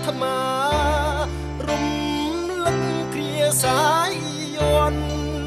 ថ្មារំលឹកគ្រាសាយយន់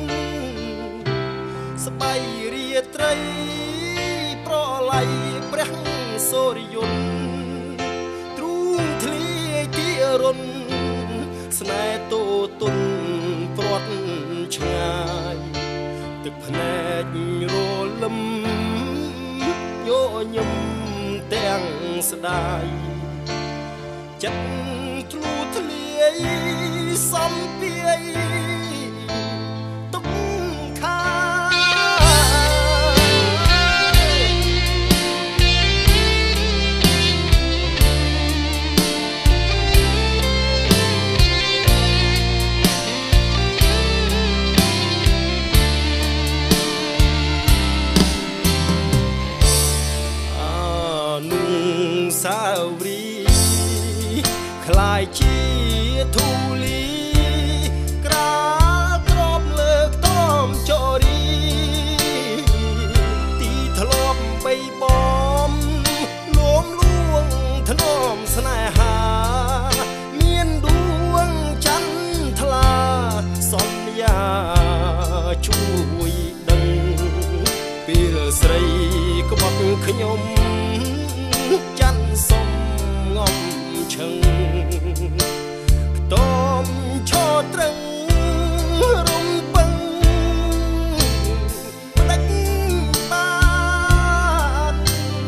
ស្បៃរាត្រីប្រឡ័យព្រះសូរយន្តទ្រូងធ្លាយទីរុនស្នេហ៍តូទុនព្រាត់ឆ្ងាយទឹកភ្នែករលឹមញញឹមទាំងស្ដាយចិត្តធ្លុះធ្លាយសំពាយទុកខាសាវរីคล้ายជាធូលីក្រាក្របលើកតមចរីទីធ្លាប់បីបំលួងលួងធ្នមស្នេហាមានដួងច័ន្ទថ្លាសន្យាជួយដឹងពេលស្រីក្បត់ខ្ញុំច័ន្ទសំងំឈឹងខ្ទមឈរត្រឹងរំពឹងផ្ដាច់បាន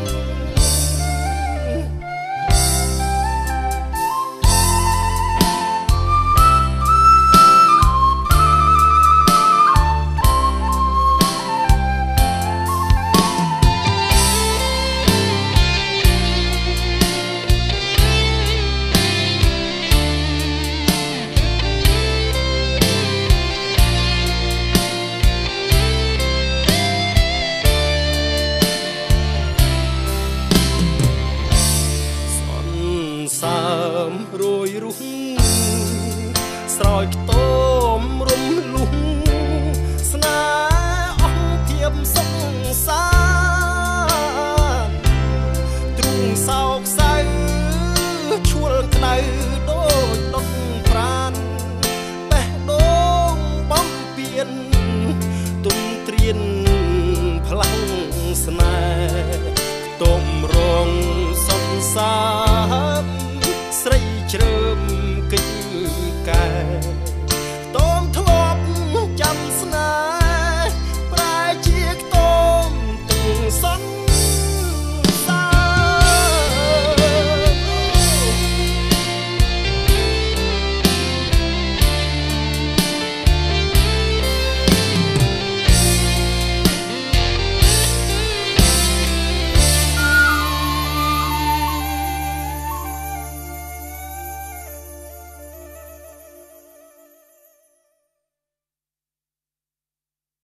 សើមរយរុះស្រោចខ្ទមរំលុះស្នេហ៍អស់ភាពសុខសាន្តទ្រូងសោកសៅឈួលក្តៅដូចដុតប្រានបេះដូងបំពេញទុំត្រៀនផ្លាំងស្នេហ៍ខ្ទមរងសន្សារ